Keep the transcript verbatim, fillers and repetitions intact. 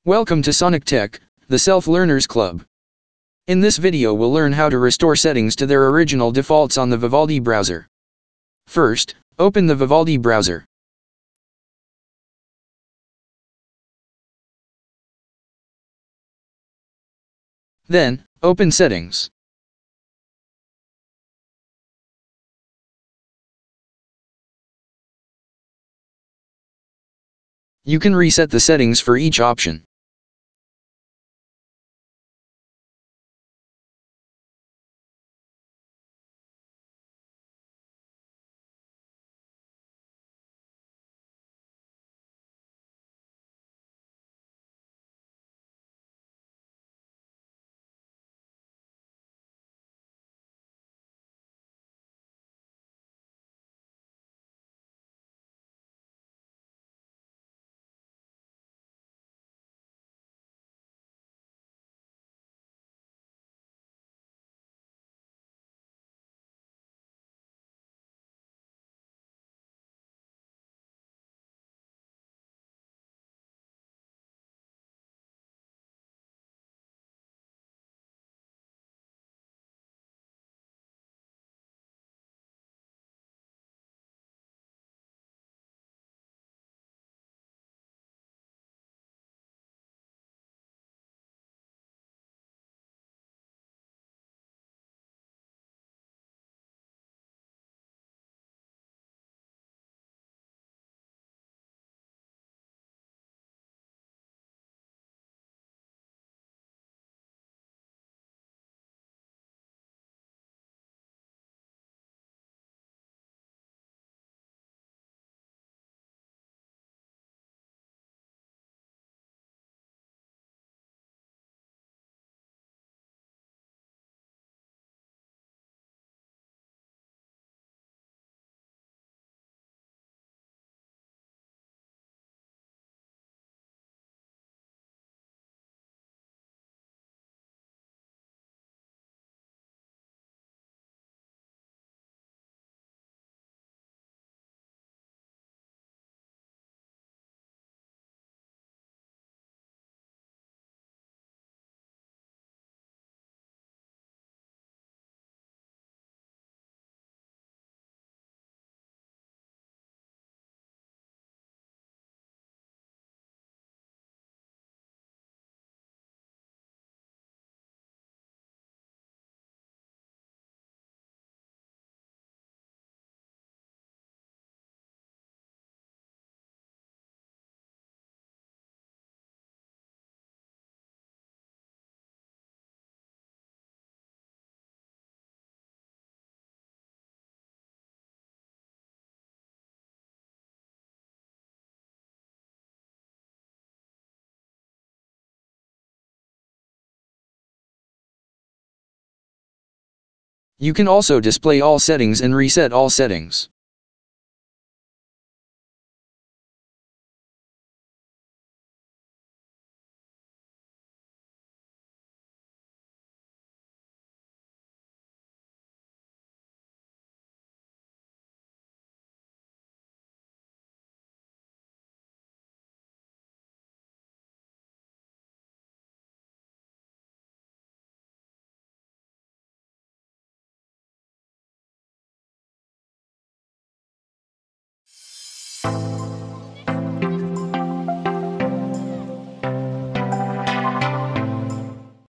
Welcome to Sonic Tech, the Self-Learners Club. In this video we'll learn how to restore settings to their original defaults on the Vivaldi Browser. First, open the Vivaldi Browser. Then, open Settings. You can reset the settings for each option. You can also display all settings and reset all settings.